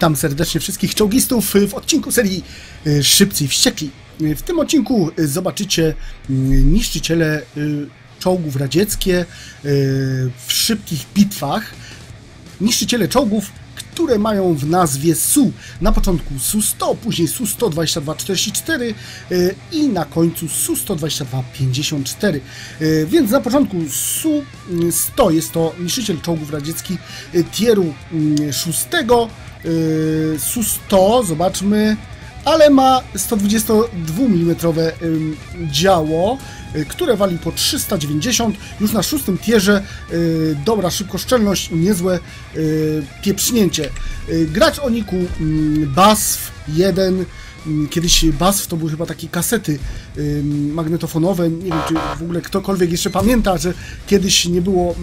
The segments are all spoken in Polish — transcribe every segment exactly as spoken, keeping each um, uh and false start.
Witam serdecznie wszystkich czołgistów w odcinku serii Szybcy i Wściekli. W tym odcinku zobaczycie niszczyciele czołgów radzieckie w szybkich bitwach. Niszczyciele czołgów, które mają w nazwie S U. Na początku S U sto, później S U sto dwadzieścia dwa czterdzieści cztery i na końcu S U sto dwadzieścia dwa pięćdziesiąt cztery. Więc na początku S U sto jest to niszczyciel czołgów radzieckich tieru szóstego. S U sto, zobaczmy, ale ma sto dwudziestodwumilimetrowe działo, które wali po trzysta dziewięćdziesiąt, już na szóstym tierze. Dobra szybkoszczelność, niezłe pieprznięcie. Gracz o niku B A S F jeden, kiedyś B A S F to były chyba takie kasety magnetofonowe, nie wiem czy w ogóle ktokolwiek jeszcze pamięta, że kiedyś nie było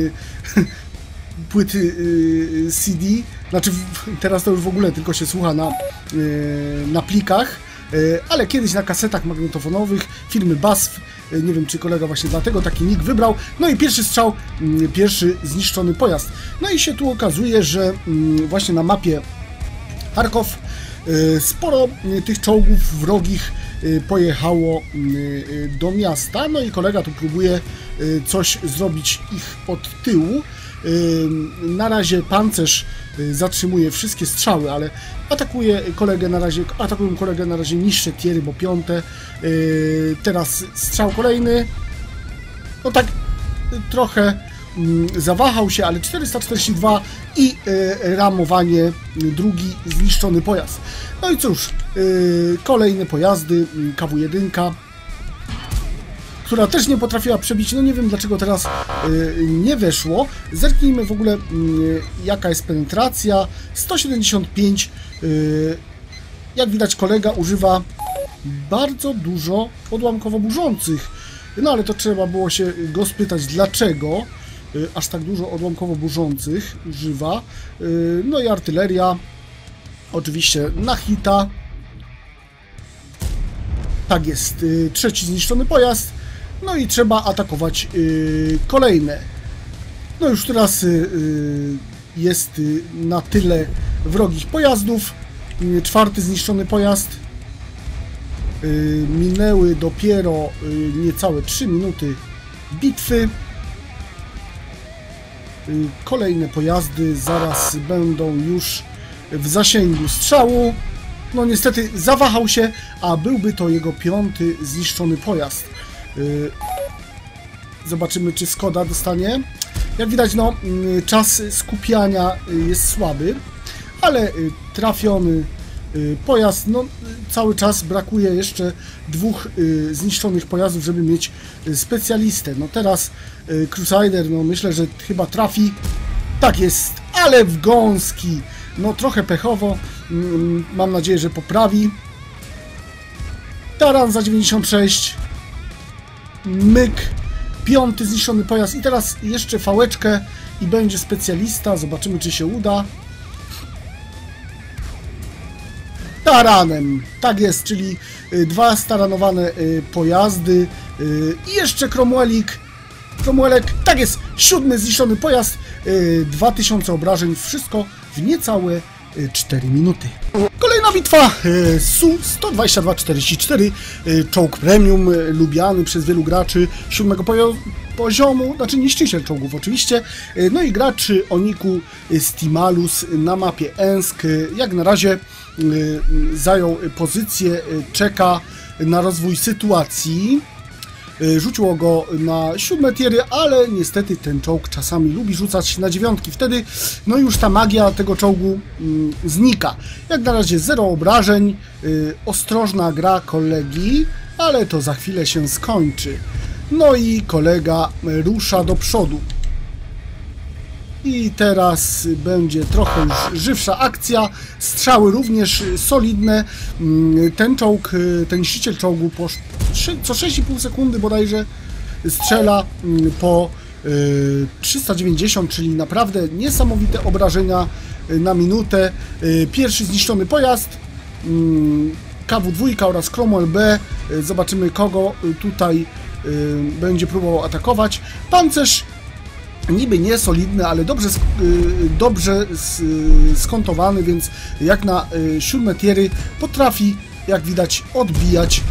płyty C D, znaczy teraz to już w ogóle tylko się słucha na, na plikach, ale kiedyś na kasetach magnetofonowych firmy B A S F, nie wiem czy kolega właśnie dlatego taki nick wybrał. No i pierwszy strzał, pierwszy zniszczony pojazd. No i się tu okazuje, że właśnie na mapie Charkow sporo tych czołgów wrogich pojechało do miasta, no i kolega tu próbuje coś zrobić ich od tyłu. Na razie pancerz zatrzymuje wszystkie strzały, ale atakuje kolegę na razie, atakują kolegę na razie niższe tiery, bo piąte. Teraz strzał kolejny. No tak trochę zawahał się, ale czterysta czterdzieści dwa i ramowanie, drugi zniszczony pojazd. No i cóż, kolejne pojazdy, K W jeden, która też nie potrafiła przebić, no nie wiem dlaczego teraz yy, nie weszło. Zerknijmy w ogóle yy, jaka jest penetracja, sto siedemdziesiąt pięć, yy, jak widać kolega używa bardzo dużo odłamkowo-burzących, no ale to trzeba było się go spytać dlaczego yy, aż tak dużo odłamkowo-burzących używa. Yy, no i artyleria oczywiście na hita. Tak jest, yy, trzeci zniszczony pojazd. No i trzeba atakować yy, kolejne. No już teraz yy, jest yy, na tyle wrogich pojazdów. Yy, czwarty zniszczony pojazd. Yy, minęły dopiero yy, niecałe trzy minuty bitwy. Yy, kolejne pojazdy zaraz będą już w zasięgu strzału. No niestety zawahał się, a byłby to jego piąty zniszczony pojazd. Zobaczymy, czy Skoda dostanie. Jak widać, no, czas skupiania jest słaby, ale trafiony pojazd, no, cały czas brakuje jeszcze dwóch zniszczonych pojazdów, żeby mieć specjalistę. No teraz Crusader, no myślę, że chyba trafi. Tak jest, ale w gąski. No trochę pechowo. Mam nadzieję, że poprawi. Taran za dziewięćdziesiąt sześć. Myk, piąty zniszczony pojazd i teraz jeszcze fałeczkę i będzie specjalista, zobaczymy czy się uda. Taranem, tak jest, czyli dwa staranowane pojazdy i jeszcze Cromwellik, Cromwellek, tak jest, siódmy zniszczony pojazd, dwa tysiące obrażeń, wszystko w niecałe cztery minuty. Kolejna bitwa, S U sto dwadzieścia dwa czterdzieści cztery, czołg premium, lubiany przez wielu graczy siódmego poziomu, znaczy niszczyciel czołgów oczywiście. No i graczy o niku Stimalus na mapie Ensk, jak na razie zajął pozycję, czeka na rozwój sytuacji. Rzuciło go na siódme tiery, ale niestety ten czołg czasami lubi rzucać na dziewiątki. Wtedy no już ta magia tego czołgu mm, znika. Jak na razie zero obrażeń, yy, ostrożna gra kolegi, ale to za chwilę się skończy. No i kolega rusza do przodu. I teraz będzie trochę już żywsza akcja, strzały również solidne. Ten czołg, ten niszczyciel czołgu po co sześć i pół sekundy bodajże strzela po trzysta dziewięćdziesiąt, czyli naprawdę niesamowite obrażenia na minutę. Pierwszy zniszczony pojazd, K W dwa oraz Cromwell B. Zobaczymy kogo tutaj będzie próbował atakować. Pancerz niby nie solidny, ale dobrze, dobrze skontowany, więc jak na siódme tiery potrafi, jak widać, odbijać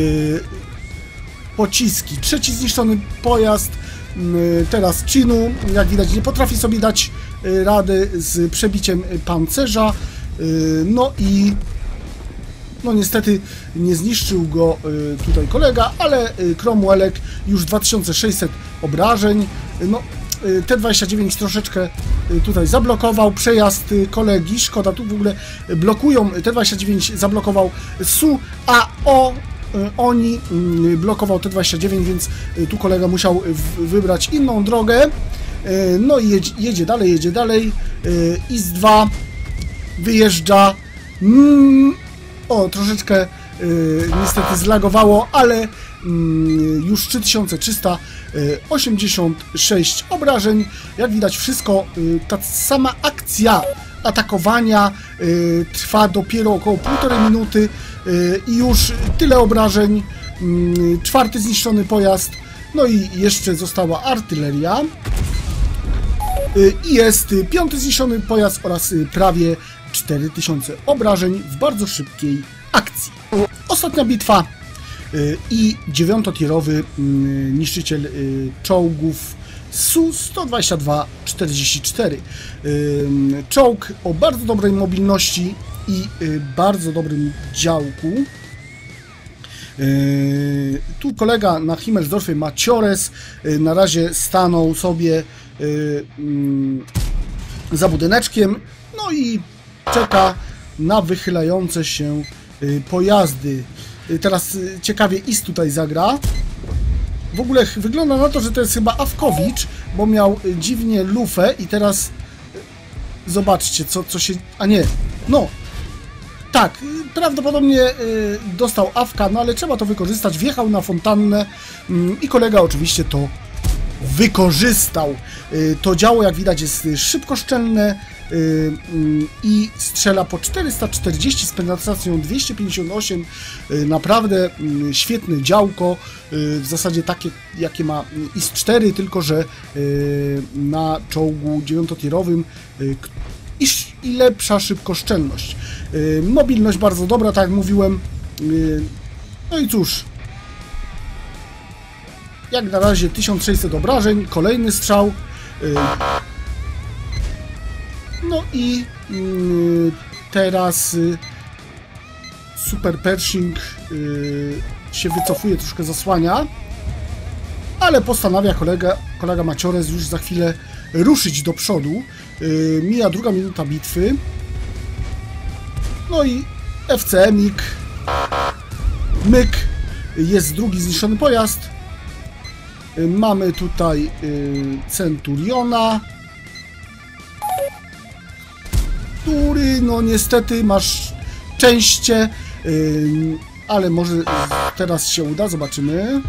pociski. Trzeci zniszczony pojazd, teraz Chinu, jak widać, nie potrafi sobie dać rady z przebiciem pancerza, no i no niestety nie zniszczył go tutaj kolega, ale Cromwellek już dwa tysiące sześćset obrażeń. No, T dwadzieścia dziewięć troszeczkę tutaj zablokował przejazd kolegi, szkoda, tu w ogóle blokują, T dwadzieścia dziewięć zablokował Su, a o oni blokował T dwadzieścia dziewięć, więc tu kolega musiał wybrać inną drogę. No i jedzie, jedzie dalej, jedzie dalej. I S dwa wyjeżdża. O, troszeczkę niestety zlagowało, ale już trzy tysiące trzysta osiemdziesiąt sześć obrażeń. Jak widać, wszystko, ta sama akcja atakowania trwa dopiero około półtorej minuty i już tyle obrażeń. Czwarty zniszczony pojazd, no i jeszcze została artyleria i jest piąty zniszczony pojazd oraz prawie cztery tysiące obrażeń w bardzo szybkiej akcji. Ostatnia bitwa i dziewiątotierowy niszczyciel czołgów Su sto dwadzieścia dwa czterdzieści cztery. Czołg o bardzo dobrej mobilności i bardzo dobrym działku. Tu kolega na Himmelsdorfie Maciores na razie stanął sobie za budyneczkiem, no i czeka na wychylające się pojazdy. Teraz ciekawie I S tutaj zagra. W ogóle wygląda na to, że to jest chyba Awkowicz, bo miał dziwnie lufę i teraz zobaczcie, co, co się... A nie, no, tak, prawdopodobnie dostał awka, no ale trzeba to wykorzystać. Wjechał na fontannę i kolega oczywiście to wykorzystał. To działo, jak widać, jest szybkoszczelne i strzela po czterysta czterdzieści z penetracją dwieście pięćdziesiąt osiem. Naprawdę świetne działko, w zasadzie takie, jakie ma I S cztery, tylko że na czołgu dziewiątotierowym i lepsza szybkoszczelność. Mobilność bardzo dobra, tak jak mówiłem. No i cóż, jak na razie tysiąc sześćset obrażeń, kolejny strzał. No i teraz Super Pershing się wycofuje, troszkę zasłania, ale postanawia kolega, kolega Maciores już za chwilę ruszyć do przodu. Mija druga minuta bitwy. No i F C M-ik, myk, jest drugi zniszczony pojazd. Mamy tutaj Centuriona, który no niestety masz szczęście, ale może teraz się uda, zobaczymy.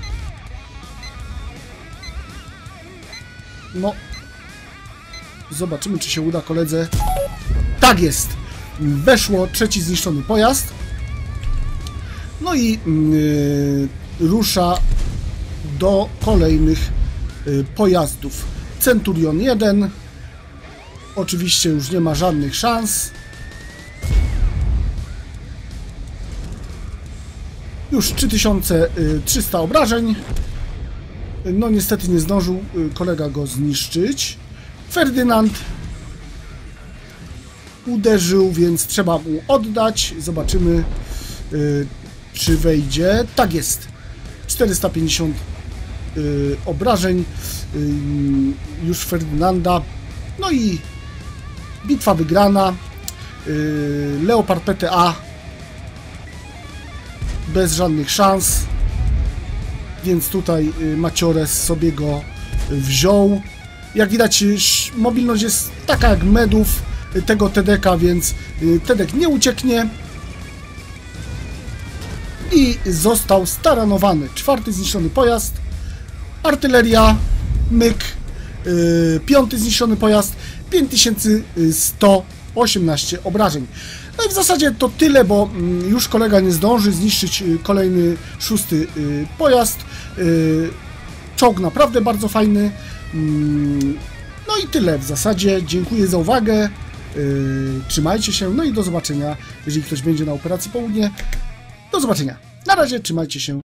No, zobaczymy, czy się uda koledze. Tak jest! Weszło, trzeci zniszczony pojazd. No i yy, rusza do kolejnych yy, pojazdów. Centurion jeden. Oczywiście już nie ma żadnych szans. Już trzy tysiące trzysta obrażeń. No niestety nie zdążył kolega go zniszczyć. Ferdynand uderzył, więc trzeba mu oddać. Zobaczymy, czy wejdzie. Tak jest. czterysta pięćdziesiąt obrażeń już Ferdynanda. No i bitwa wygrana. Leopard P T A bez żadnych szans, więc tutaj Maciores sobie go wziął. Jak widać, mobilność jest taka jak medów tego T D K, więc T D K nie ucieknie i został staranowany. Czwarty zniszczony pojazd, artyleria, myk, piąty zniszczony pojazd, pięć tysięcy sto osiemnaście obrażeń. No i w zasadzie to tyle, bo już kolega nie zdąży zniszczyć kolejny, szósty pojazd. Czołg naprawdę bardzo fajny. No i tyle w zasadzie. Dziękuję za uwagę. Trzymajcie się, no i do zobaczenia, jeżeli ktoś będzie na Operacji Południe. Do zobaczenia. Na razie, trzymajcie się.